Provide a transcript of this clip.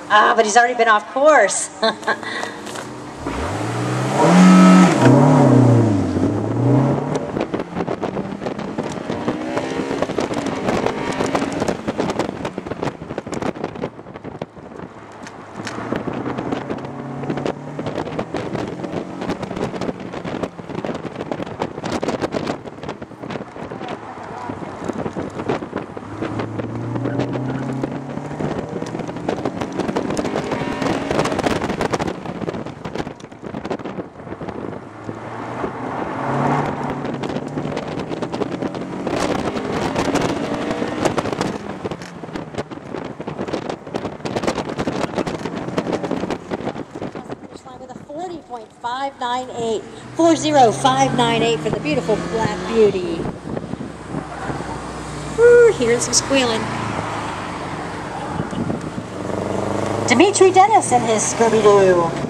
Ah, but he's already been off course. With a 40.598, 40598 for the beautiful Black Beauty. Woo, hearing some squealing. Dimitri Dennis and his Scooby-Doo.